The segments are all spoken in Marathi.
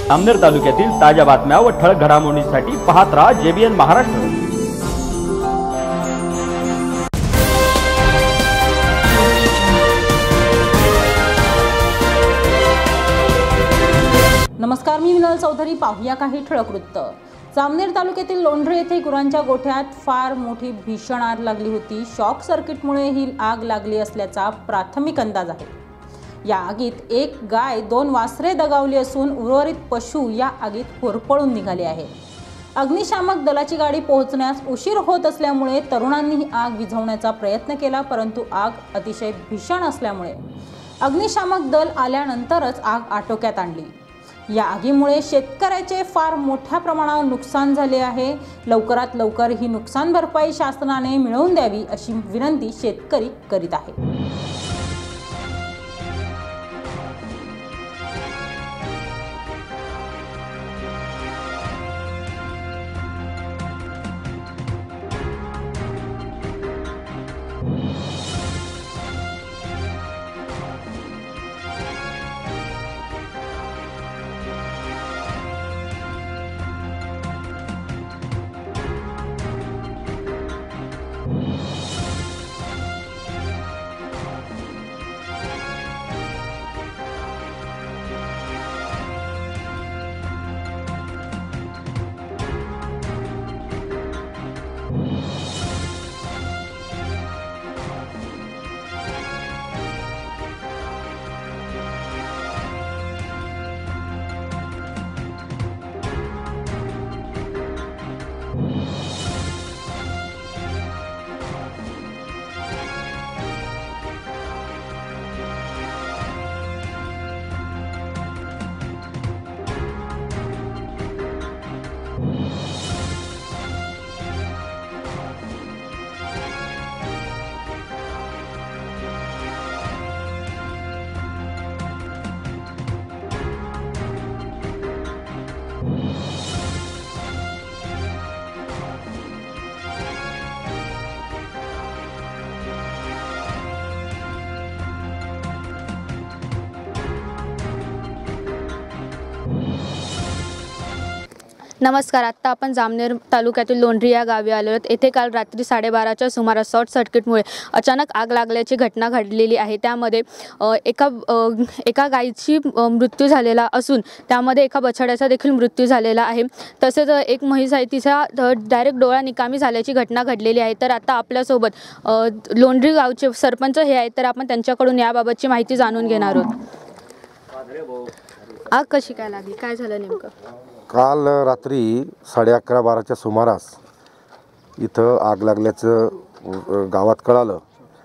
जामनेर तालुक्यातील ताज्या बातम्या व ठळक घडामोडींसाठी पाहत राहा JBN महाराष्ट्र। नमस्कार, मी विनल चौधरी। पाहूया काही ठळक वृत्त। जामनेर तालुक्यातील लोंढरे येथे गुरांच्या गोठ्यात फार मोठी भीषण आग लागली होती। शॉक सर्किटमुळे ही आग लागली असल्याचा प्राथमिक अंदाज आहे। या आगीत एक गाय, 2 वासरे दगावली असून उर्वरित पशु या आगीत होरपळून निघाले आहेत। अग्निशामक दलाची गाडी पोहोचण्यास उशीर होत असल्यामुळे तरुणांनी ही आग विझवण्याचा प्रयत्न केला, परंतु आग अतिशय भीषण असल्यामुळे अग्निशामक दल आल्यानंतरच आग आटोक्यात आणली। या आगीमुळे शेतकऱ्याचे फार मोठ्या प्रमाणावर नुकसान झाले आहे। लवकरात लवकर ही नुकसान भरपाई शासनाने मिळवून द्यावी अशी विनंती शेतकरी करीत आहे। नमस्कार। आता आपण जामनेर तालुक्यातील लोंढरी या गावी आलो आहोत। येथे काल रात्री 12:30च्या सुमारास शॉर्ट सर्किटमुळे अचानक आग लागल्याची घटना घडलेली आहे। त्यामध्ये एका गायीची मृत्यू झालेला असून त्यामध्ये एका बछड्याचा देखील मृत्यू झालेला आहे। तसेच एक म्हैस आहे, तिचा डायरेक्ट डोळा निकामी झाल्याची घटना घडलेली आहे। तर आता आपल्यासोबत लोंढरी गावचे सरपंच हे आहेत, तर आपण त्यांच्याकडून याबाबतची माहिती जाणून घेणार आहोत। आग कशी काय लागली, काय झालं नेमकं? काल रात्री 11:30-12च्या सुमारास इथं आग लागल्याचं गावात कळालं।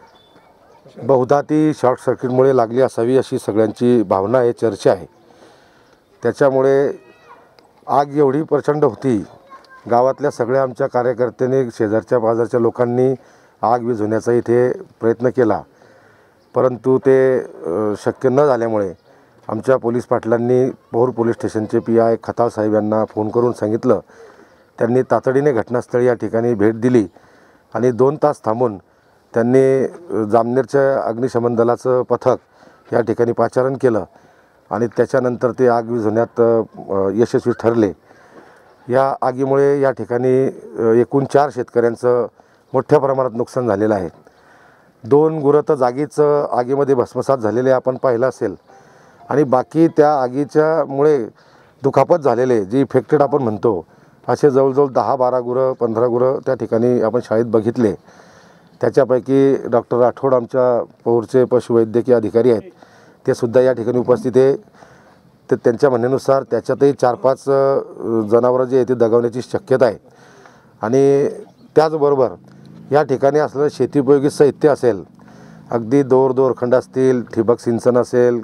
बहुधा ती शॉर्ट सर्किटमुळे लागली असावी अशी सगळ्यांची भावना आहे, चर्चा आहे। त्याच्यामुळे आग एवढी प्रचंड होती, गावातल्या सगळ्या आमच्या कार्यकर्त्यांनी, शेजारच्या बाजारच्या लोकांनी आग विझवण्याचा इथे प्रयत्न केला, परंतु ते शक्य न झाल्यामुळे आमच्या पोलीस पाटलांनी पौर पोलीस स्टेशनचे PI खताळ साहेब यांना फोन करून सांगितलं। त्यांनी तातडीने घटनास्थळी या ठिकाणी भेट दिली आणि 2 तास थांबून त्यांनी जामनेरच्या अग्निशमन दलाचं पथक या ठिकाणी पाचारण केलं आणि त्याच्यानंतर ते आग विझवण्यात यशस्वी ठरले। या आगीमुळे या ठिकाणी एकूण 4 शेतकऱ्यांचं मोठ्या प्रमाणात नुकसान झालेलं आहे। 2 गुरं तर जागीच आगीमध्ये भस्मसात झालेले आपण पाहिलं असेल आणि बाकी त्या आगीच्यामुळे दुखापत झालेले, जे इफेक्टेड आपण म्हणतो, असे जवळजवळ 10-12 गुरं 15 गुरं त्या ठिकाणी आपण शाळेत बघितले। त्याच्यापैकी डॉक्टर राठोड आमच्या पौरचे पशुवैद्यकीय अधिकारी आहेत, ते सुद्धा या ठिकाणी उपस्थित आहे। तर त्यांच्या म्हणण्यानुसार त्याच्यातही 4-5 जनावरं जे आहे ते दगावण्याची शक्यता आहे आणि त्याचबरोबर या ठिकाणी असलेलं शेतीउपयोगी साहित्य असेल, अगदी दोरखंड असतील, ठिबक सिंचन असेल,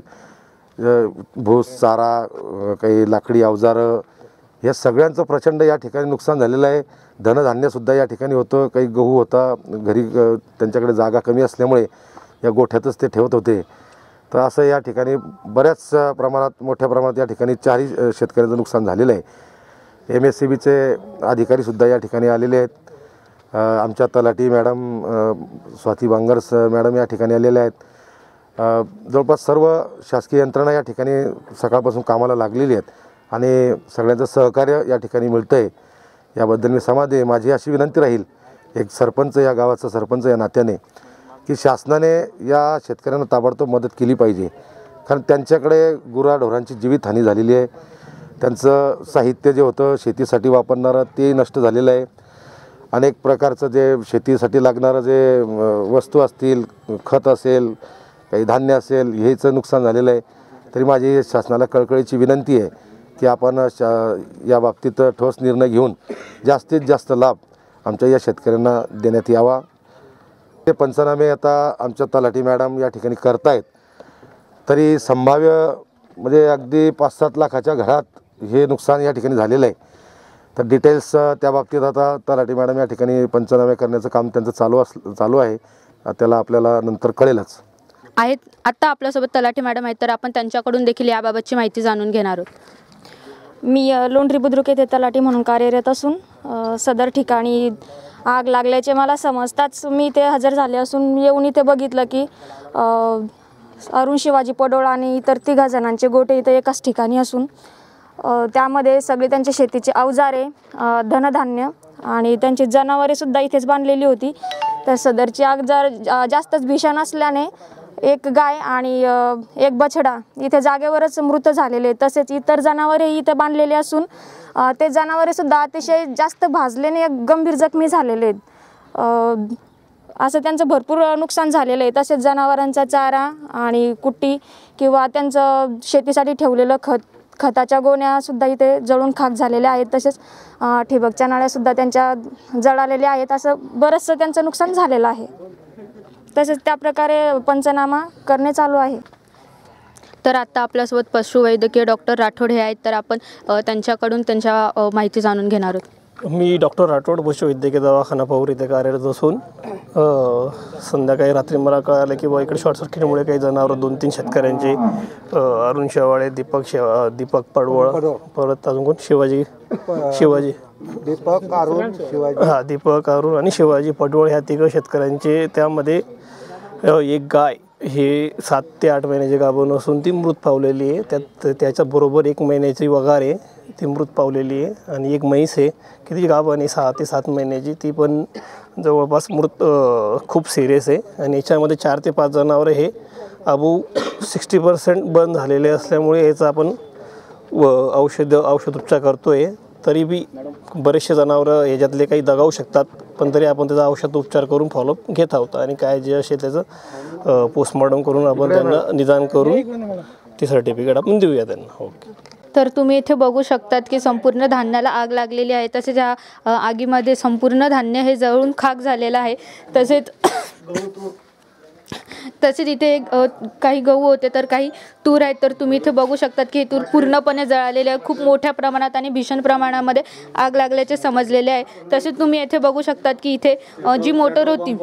भूस चारा, काही लाकडी अवजारं, या सगळ्यांचं प्रचंड या ठिकाणी नुकसान झालेलं आहे। धनधान्यसुद्धा या ठिकाणी होतं, काही गहू होता, घरी त्यांच्याकडे जागा कमी असल्यामुळे या गोठ्यातच ते ठेवत होते। तर असं या ठिकाणी बऱ्याच प्रमाणात, मोठ्या प्रमाणात या ठिकाणी 4 शेतकऱ्यांचं नुकसान झालेलं आहे। MSCBचे अधिकारीसुद्धा या ठिकाणी आलेले आहेत। आमच्या तलाठी मॅडम स्वाती बांगर्स मॅडम या ठिकाणी आलेल्या आहेत। जवळपास सर्व शासकीय यंत्रणा या ठिकाणी सकाळपासून कामाला लागलेली आहेत आणि सगळ्यांचं सहकार्य या ठिकाणी मिळतं आहे, याबद्दल मी समाधानी आहे. माझी अशी विनंती राहील एक सरपंच, या गावाचा सरपंच या नात्याने, की शासनाने या शेतकऱ्यांना ताबडतोब मदत केली पाहिजे. कारण त्यांच्याकडे गुराढोरांची जीवितहानी झालेली आहे. त्यांचं साहित्य जे होतं शेतीसाठी वापरणारं ते नष्ट झालेलं आहे. अनेक प्रकारचं जे शेतीसाठी लागणारं जे वस्तू असतील, खत असेल, काही धान्य असेल, हेचं नुकसान झालेलं आहे. तरी माझी शासनाला कळकळीची विनंती आहे की आपण या बाबतीत ठोस निर्णय घेऊन जास्तीत जास्त लाभ आमच्या या शेतकऱ्यांना देण्यात यावा. ते पंचनामे आता आमच्या तलाठी मॅडम या ठिकाणी करतायत. तरी संभाव्य म्हणजे अगदी 5-7 लाखाच्या घरात हे नुकसान या ठिकाणी झालेलं आहे. तर डिटेल्स त्या बाबतीत आता तलाठी मॅडम या ठिकाणी पंचनामे करण्याचं काम त्यांचं चालू आहे. त्याला आपल्याला नंतर कळेलच. आहेत आत्ता आपल्यासोबत तलाठी मॅडम आहेत, तर आपण त्यांच्याकडून देखील याबाबतची माहिती जाणून घेणार आहोत. मी लोंढरी बुद्रुक येथे तलाठी म्हणून कार्यरत असून सदर ठिकाणी आग लागल्याचे मला समजताच मी इथे हजर झाले असून येऊन इथे बघितलं की अरुण शिवाजी पडोळ आणि इतर 3 जणांचे गोटे इथे एकाच ठिकाणी असून त्यामध्ये सगळे त्यांचे शेतीचे अवजारे, धनधान्य आणि त्यांची जनावरेसुद्धा इथेच बांधलेली होती. तर सदरची आग जर जास्तच भीषण असल्याने एक गाय आणि एक बछडा इथे जागेवरच मृत झालेले. तसेच इतर जनावरेही इथे बांधलेले असून ते जनावरेसुद्धा अतिशय जास्त भाजलेने गंभीर जखमी झालेले आहेत. असं त्यांचं भरपूर नुकसान झालेलं आहे. तसेच जनावरांचा चारा आणि कुट्टी किंवा त्यांचं शेतीसाठी ठेवलेलं खताच्या गोण्यासुद्धा इथे जळून खाक झालेल्या आहेत. तसेच ठिबकच्या नळ्यासुद्धा त्यांच्या जळालेल्या आहेत. असं बरंचसं त्यांचं नुकसान झालेलं आहे. तसेच त्याप्रकारे पंचनामा करणे चालू आहे. तर आता आपल्यासोबत पशुवैद्यकीय डॉक्टर राठोड हे आहेत, तर आपण त्यांच्याकडून त्यांच्या माहिती जाणून घेणार आहोत. मी डॉक्टर राठोड, पशुवैद्यकीय दवाखाना पौर इथे कार्यरत असून संध्याकाळी रात्री मला कळालं की इकडे शॉर्ट सर्किटमुळे काही जनावरं 2-3 शेतकऱ्यांचे अरुण शेवाळे, दीपक पडवळ, परत अजून कोण शिवाजी दीपक अरुण आणि शिवाजी पडवळ ह्या 3 शेतकऱ्यांचे, त्यामध्ये एक गाय हे 7 ते 8 महिन्याची गाभण असून ती मृत पावलेली आहे. त्याच्याबरोबर 1 महिन्याची वगार आहे, ती मृत पावलेली आहे. आणि एक म्हैस आहे की ती गाभण आहे 6 ते 7 महिन्याची, ती पण जवळपास मृत खूप सिरियस आहे. आणि याच्यामध्ये 4 ते 5 जनावरं हे अबू 60% बंद झालेले असल्यामुळे याचा आपण औषधोपचार करतो आहे. तरी बी बरेचसे जनावरं याच्यातले काही दगावू शकतात, पण तरी आपण त्याचा औषधोपचार करून फॉलोअप घेत आहोत. आणि काय जे असेल त्याचं पोस्टमॉर्टम करून आपण त्यांना निदान करून ती सर्टिफिकेट आपण देऊया त्यांना. ओके. तर तुम्ही इथे बघू शकतात की संपूर्ण धान्याला आग लागलेली आहे. तसेच या आगीमध्ये संपूर्ण धान्य हे जळून खाक झालेलं आहे. तसेच इथे काही गहू होते, तर काही तूर आहेत. तर तुम्ही इथे बघू शकतात की तूर पूर्णपणे जळालेले आहे. खूप मोठ्या प्रमाणात आणि भीषण प्रमाणामध्ये आग लागल्याचे समजलेले आहे. तसेच तुम्ही इथे बघू शकतात की इथे जी मोटर होती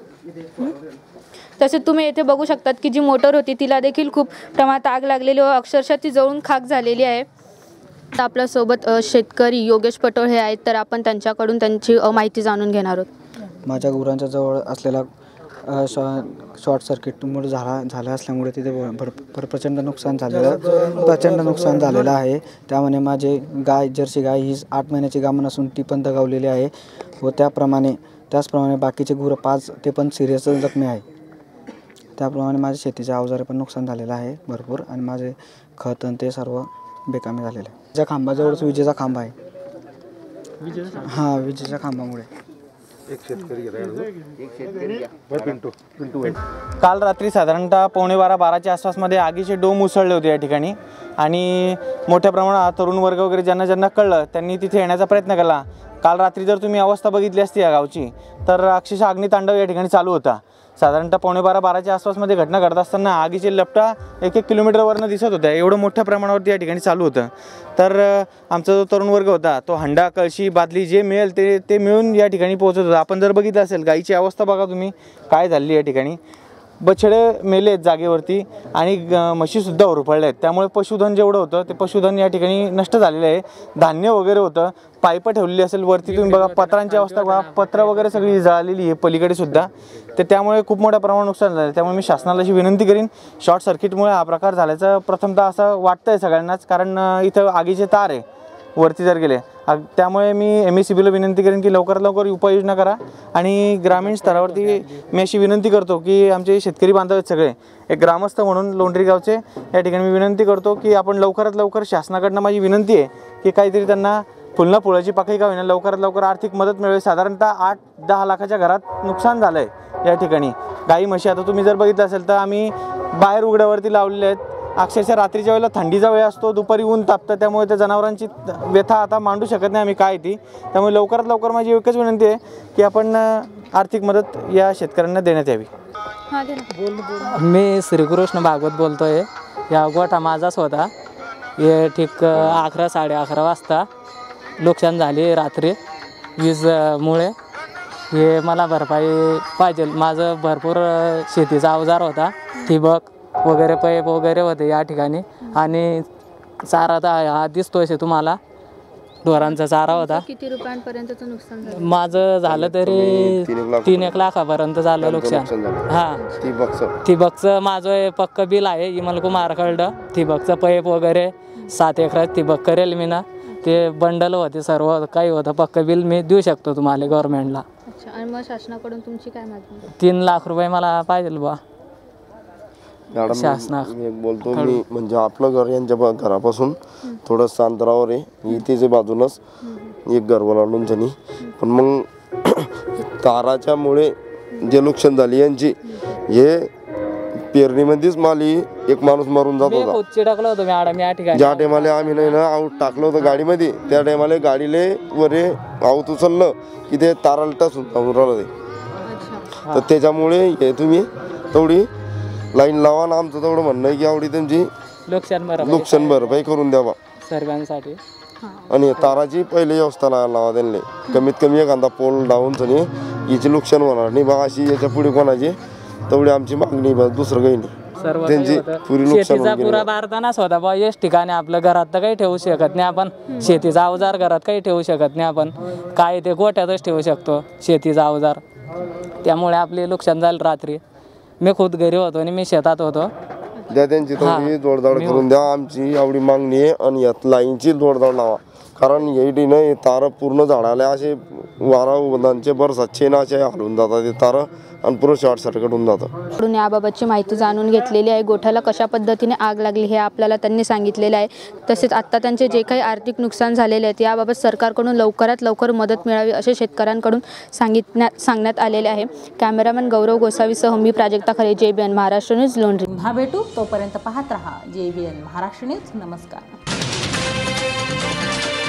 जी मोटर होती तिला देखील खूप प्रमाणात आग लागलेली व अक्षरशः ती जळून खाक झालेली आहे. आपल्यासोबत शेतकरी योगेश पटोळ हे आहेत, तर आपण त्यांच्याकडून त्यांची माहिती जाणून घेणार आहोत. माझ्या गुरांच्या जवळ असलेला शॉर्ट सर्किटमुळे झाला असल्यामुळे तिथे प्रचंड नुकसान झालेलं आहे. त्यामुळे माझे गाय, जर्सी गाय ही 8 महिन्याची गाभण असून ती पण दगावलेली आहे. व त्याचप्रमाणे बाकीचे गुरं 5 ते पण सिरियस जखमी आहे. त्याप्रमाणे माझ्या शेतीचे अवजारे पण नुकसान झालेलं आहे भरपूर. आणि माझे खत आणि ते सर्व बेकामी झालेलं आहे. त्या खांबाजवळच विजेचा खांब आहे. विजेच्या खांबामुळे काल रात्री साधारणतः 11:15-12च्या आसपासमध्ये आगीचे डोम उसळले होते या ठिकाणी. आणि मोठ्या प्रमाणात तरुण वर्ग वगैरे ज्यांना कळलं त्यांनी तिथे येण्याचा प्रयत्न केला. काल रात्री जर तुम्ही अवस्था बघितली असती या गावची, तर अक्षरशः अग्नितांडव या ठिकाणी चालू होता. साधारणतः 11:15-12च्या आसपासमध्ये घटना घडत असताना आगीचे लपटा 1-1 किलोमीटरवरनं दिसत होत्या. एवढं मोठ्या प्रमाणावरती या ठिकाणी चालू होतं. तर आमचा जो तरुण वर्ग होता तो हंडा, कळशी, बादली जे मिळेल ते मिळून या ठिकाणी पोहोचत होता. आपण जर बघितलं असेल गाईची अवस्था बघा तुम्ही काय झाली या ठिकाणी. बछडे मेले आहेत जागेवरती आणि म्हशीसुद्धा होरपळल्या आहेत. त्यामुळे पशुधन जेवढं होतं ते पशुधन या ठिकाणी नष्ट झालेलं आहे. धान्य वगैरे होतं, पाईपं ठेवलेली असेल वरती, तुम्ही बघा पत्रांची अवस्था बघा, पत्र वगैरे सगळी जळालेली आहे पलीकडे सुद्धा. तर त्यामुळे खूप मोठ्या प्रमाणात नुकसान झालं. त्यामुळे मी शासनाला अशी विनंती करीन, शॉर्ट सर्किटमुळे हा प्रकार झाल्याचं प्रथमतः असं वाटतं आहे सगळ्यांनाच, कारण इथं आगीचे तार आहे वरती जर गेले. त्यामुळे मी MSEBीला विनंती करेन की लवकरात लवकर उपाययोजना करा. आणि ग्रामीण स्तरावरती मी अशी विनंती करतो की आमचे शेतकरी बांधव आहेत सगळे, एक ग्रामस्थ म्हणून लोंढरी गावचे या ठिकाणी मी विनंती करतो की आपण लवकरात लवकर, शासनाकडनं माझी विनंती आहे की काहीतरी त्यांना फुलना फुलाची पाकळी का होईना लवकरात लवकर आर्थिक मदत मिळेल. साधारणतः 8-10 लाखाच्या घरात नुकसान झालं आहे या ठिकाणी. गाई म्हशी आता तुम्ही जर बघितलं असेल तर आम्ही बाहेर उघड्यावरती लावलेले आहेत. अक्षरशः रात्रीच्या वेळेला थंडीचा वेळ असतो, दुपारी ऊन तापतं, त्यामुळे त्या जनावरांची व्यथा आता मांडू शकत नाही आम्ही काय ती. त्यामुळे लवकरात लवकर माझी एकच विनंती आहे की आपण आर्थिक मदत या शेतकऱ्यांना देण्यात यावी. मी श्रीकृष्ण भागवत बोलतो आहे. या गोठा माझाच होता. हे ठीक 11-11:30 वाजता नुकसान झाले रात्री वीजमुळे. हे मला भरपाई पाहिजे. माझं भरपूर शेतीचा अवजार होता, ठिबक वगैरे पाईप वगैरे होते या ठिकाणी. आणि चारा तर हा दिसतोय तुम्हाला, ढोरांचा चारा होता. किती रुपयांपर्यंतचं नुकसान झालं? माझं झालं तरी 3-1 लाखापर्यंत झालं नुकसान. हां, ठिबकचं माझं पक्क बिल आहे इमल कुमार कळलं. ठिबकचं पाईप वगैरे 7 एकरात ठिबक करेल मी ना. ते बंडल होते, सर्व काही होतं, पक्क बिल मी देऊ शकतो तुम्हाला गव्हर्नमेंटला. अच्छा, आणि मग शासनाकडून तुमची काय मागणी? 3 लाख रुपये मला पाहिजे बा मॅडम. मी बोलतो, मी म्हणजे आपलं घर यांच्या घरापासून थोडंसं अंतरावर आहे. इथेच बाजूनच एक घर ओलांडून झाली. पण मग ताराच्यामुळे जे नुकसान झाली यांची, हे पेरणीमध्येच माली एक माणूस मरून जात होता. चिडकलो होतो मॅडम या ठिकाणी. ज्या टायमाला आम्ही नाही ना आऊट टाकलं होतं गाडीमध्ये, त्या टायमाला गाडीले वरे आऊत उचललं की ते ताराला टसून जाऊन राहिलं ते. तर त्याच्यामुळे हे तुम्ही तेवढी लाईन लावा ना. आमचं तेवढं म्हणणं आहे की एवढी त्यांची नुकसान भरपाई करून द्यावा सर्वांसाठी. आणि ताराची पहिली व्यवस्था लावा त्यांनी. कमीत कमी एखादा पोल डाऊन झाली, हिची नुकसान होणार नाही बा अशी याच्या पुढे कोणाची तेवढी आमची मागणी. बस दुसरं काही नाही. त्यांची पुरी नुकसान पुरा बारदानाच होता बा. याच ठिकाणी आपलं घरात तर काही ठेवू शकत नाही आपण. शेतीचा अवजार घरात काही ठेवू शकत नाही आपण. काय ते गोठ्यातच ठेवू शकतो शेतीचा अवजार. त्यामुळे आपले नुकसान झालं रात्री. मी खुद घरी होतो आणि मी शेतात होतो. द्या त्यांची थोडी जोडदाड करून द्या. आमची एवढी मागणी आहे. आणि यात लाईनची जोडदाड लावा, कारण येईटीनं तार पूर्ण झाडाला असे वारा उदांचे बरसाचे ना असे हलून जातात ते तार आणि पूर्ण शॉर्ट सर्किट होऊन जातं. याबाबतची माहिती जाणून घेतलेली आहे. गोठ्याला कशा पद्धतीने आग लागली हे आपल्याला त्यांनी सांगितलेलं आहे. तसेच आत्ता त्यांचे जे काही आर्थिक नुकसान झालेले आहेत याबाबत सरकारकडून लवकरात लवकर मदत मिळावी असे शेतकऱ्यांकडून सांगण्यात आलेले आहे. कॅमेरामॅन गौरव गोसावीसह मी प्राजक्ता खरे, JBN महाराष्ट्र न्यूज, लोंढरी. पुन्हा भेटू, तोपर्यंत पाहत रहा JBN महाराष्ट्र न्यूज. नमस्कार.